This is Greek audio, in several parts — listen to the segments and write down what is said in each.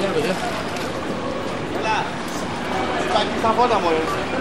Έλα. Υπάρχει στα φώτα μου.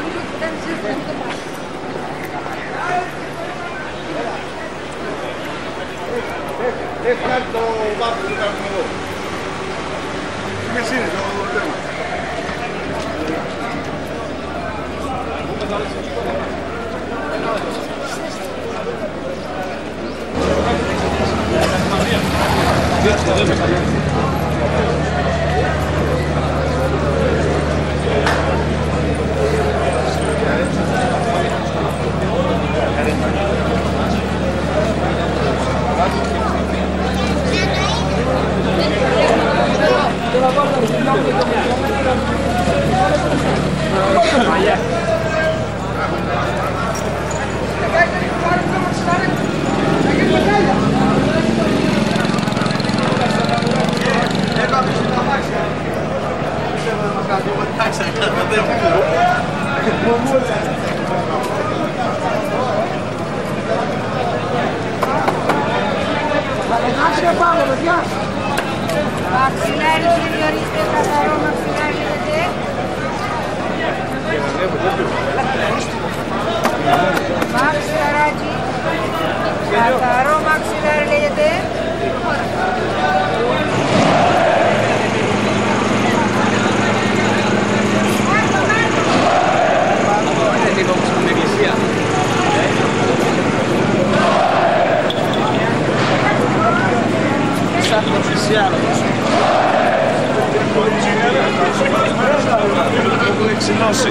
Έχει κάτι το βάθος που κάνουμε εδώ. Ποιος είναι το θέμα. Μαξιλάρι, συμπληρωθείτε καθαρό μαξιλάρι, λέγεται. Μαξιλαράκι. Καθαρό μαξιλάρι, λέγεται. Είναι λίγο όπως στην εκκλησία. Σαν οφισιάλ. Έχουν εξυνώσει.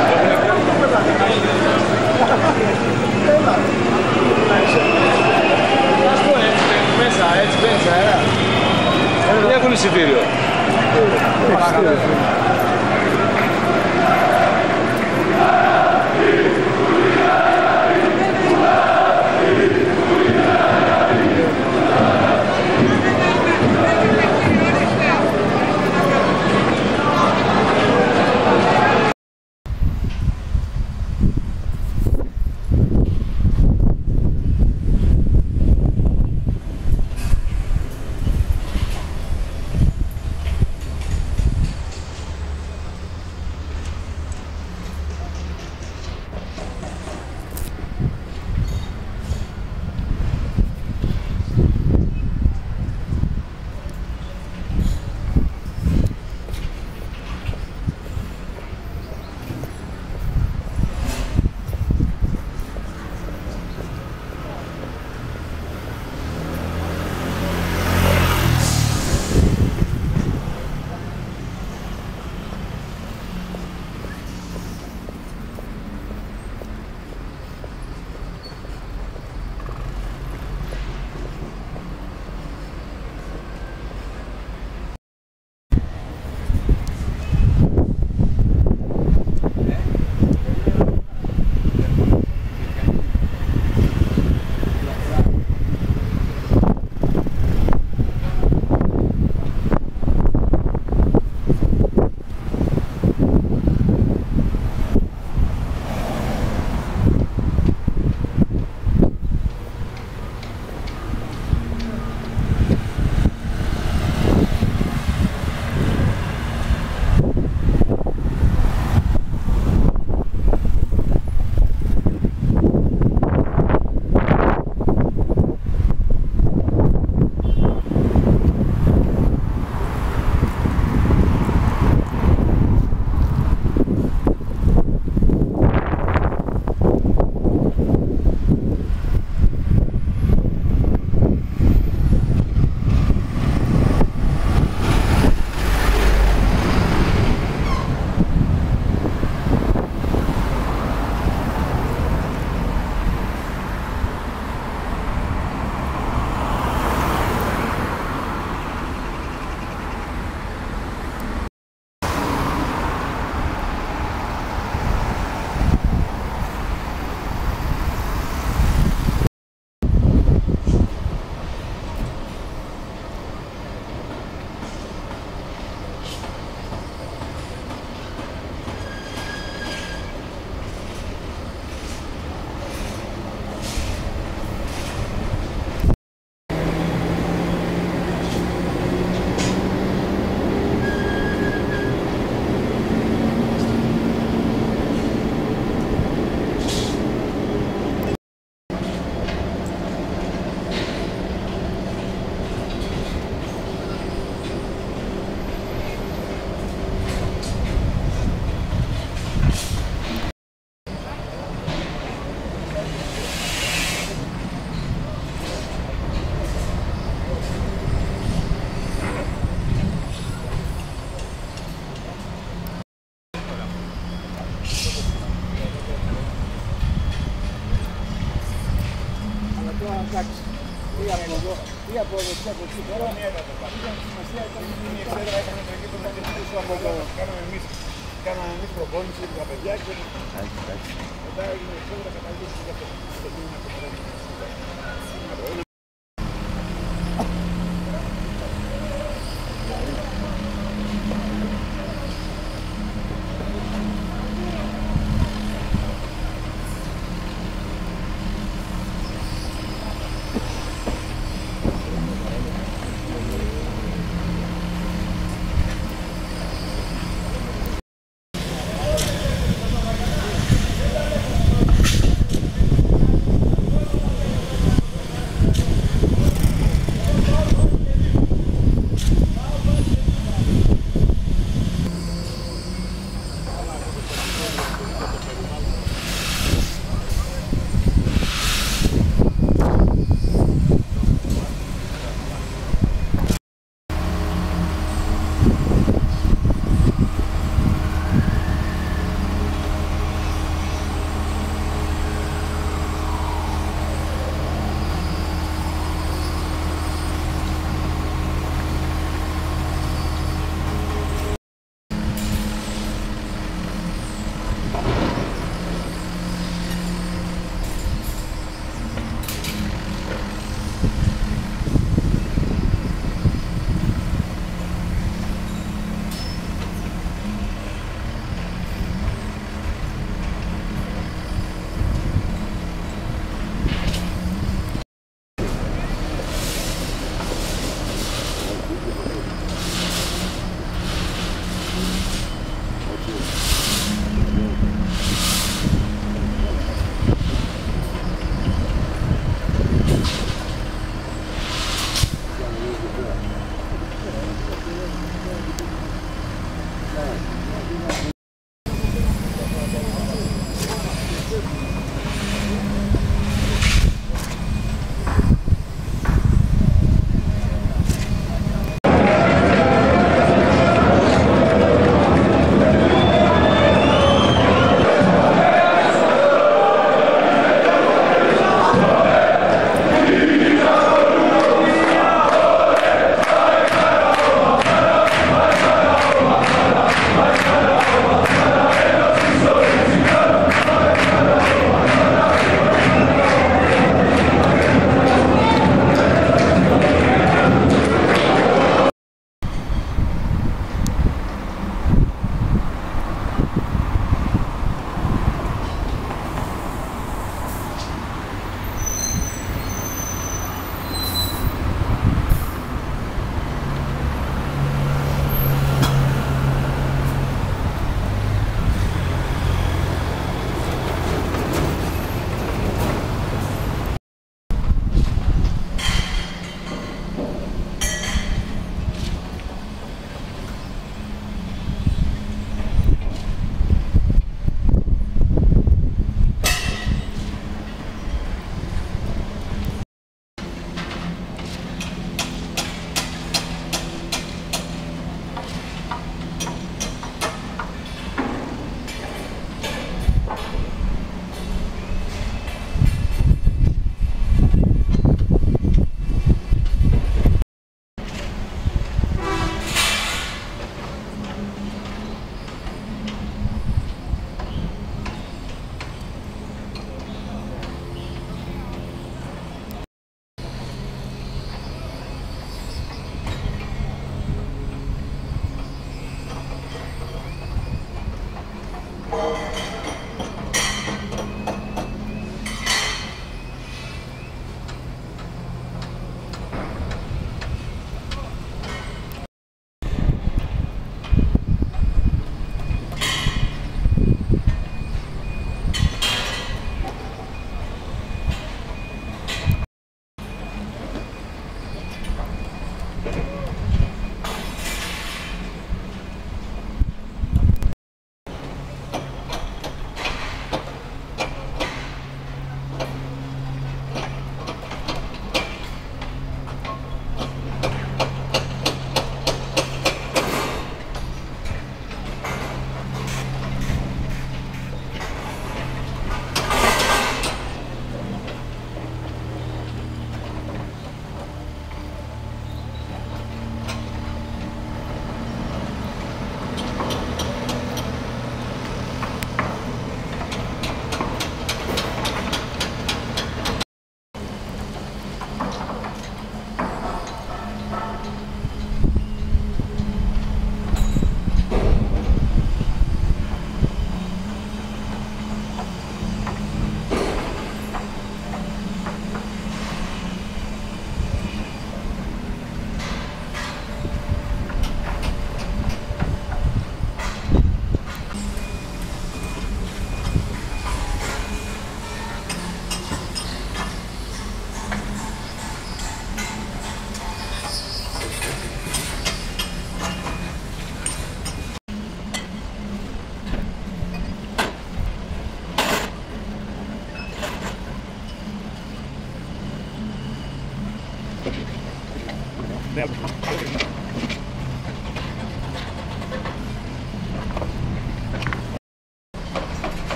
Μέσα, έτσι μπαίνεις αέρα. Δεν έχουν εισιτήριο. από δεξιά από εκεί τώρα. Ήταν σημασία, ήταν η εξέδρα, έκανε το εκεί που ήταν πίσω από το... Κάναμε εμείς προπόνηση για τα παιδιά και μετά έγινε η εξέδρα καταλήξει για το κίνημα και το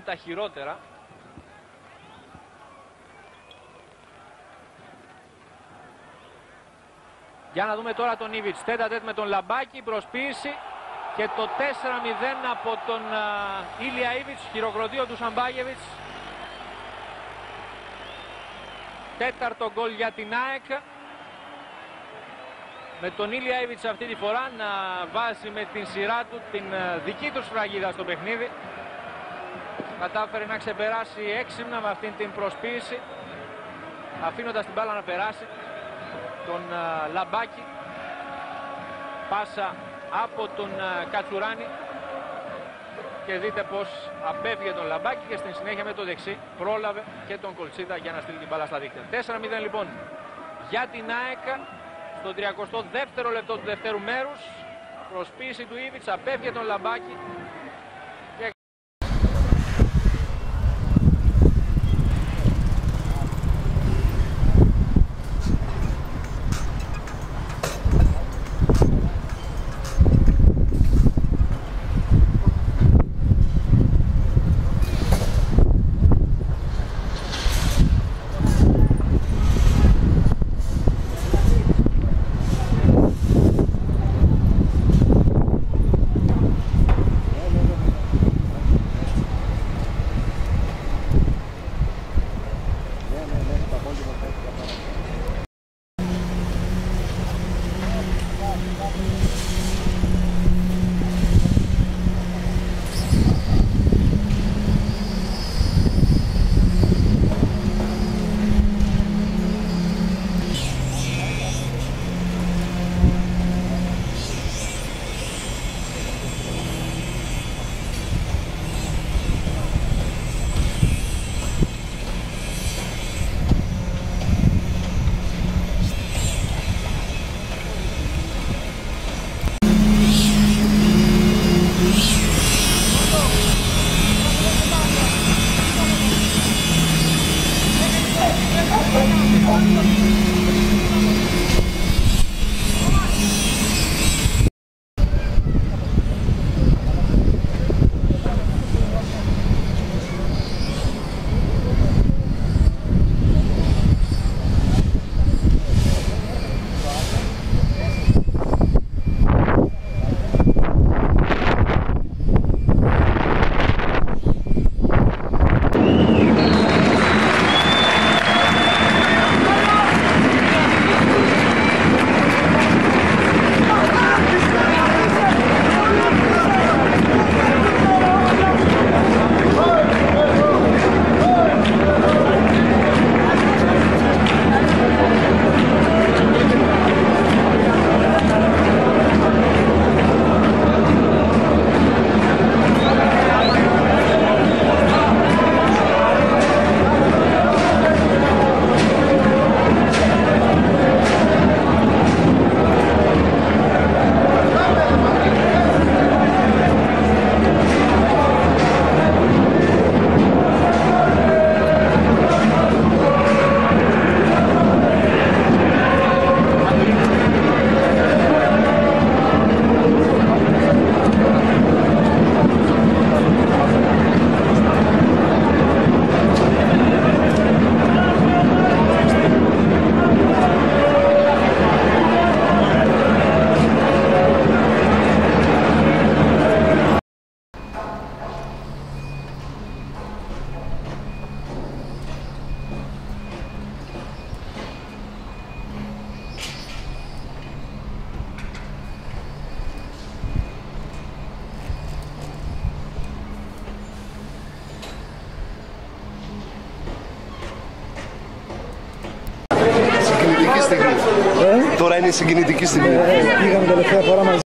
τα χειρότερα. Για να δούμε τώρα τον Ήβιτς, τέτα-τέτ με τον Λαμπάκη, προσποίηση και το 4-0 από τον Ήλια Ήβιτς, χειροκροτείο του Σαμπάγεβιτς. Τέταρτο γκολ για την ΑΕΚ. Με τον Ήλια Ήβιτς αυτή τη φορά να βάζει με την σειρά του την δική του σφραγίδα στο παιχνίδι. Κατάφερε να ξεπεράσει έξυπνα με αυτήν την προσποίηση, αφήνοντας την μπάλα να περάσει τον Λαμπάκη. Πάσα από τον Κατσουράνη και δείτε πως απέφυγε τον Λαμπάκη και στην συνέχεια με το δεξί πρόλαβε και τον Κολτσίτα για να στείλει την μπάλα στα δίκτυα. 4-0 λοιπόν για την ΑΕΚ στο 32ο λεπτό του δευτέρου μέρους. Προσποίηση του Ήβιτς, απέφυγε τον Λαμπάκη. Τώρα είναι συγκινητική στιγμή. Πήγαμε τελευταία φορά μαζί.